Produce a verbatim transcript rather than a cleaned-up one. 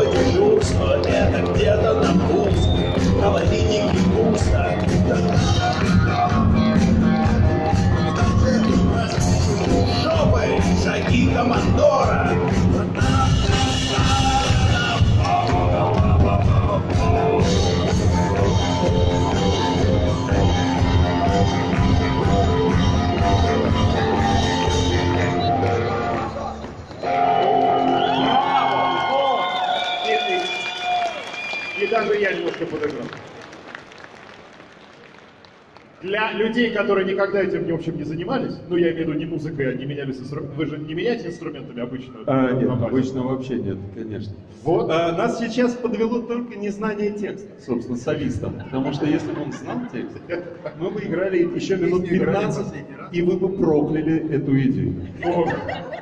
Ночное дежурство, это где-то на пуск. Холодильники пусто. Жопой шаги командора. И даже я немножко подыграл. Для людей, которые никогда этим, в общем, не занимались, ну, я имею в виду не музыкой, а не менялись инструментами. Вы же не меняете инструментами обычно? А, нет, обычно вообще нет, конечно. Вот. А, нас сейчас подвело только незнание текста, собственно, солиста. Потому что если бы он знал текст, мы бы играли еще минут пятнадцать, и вы бы прокляли эту идею. О,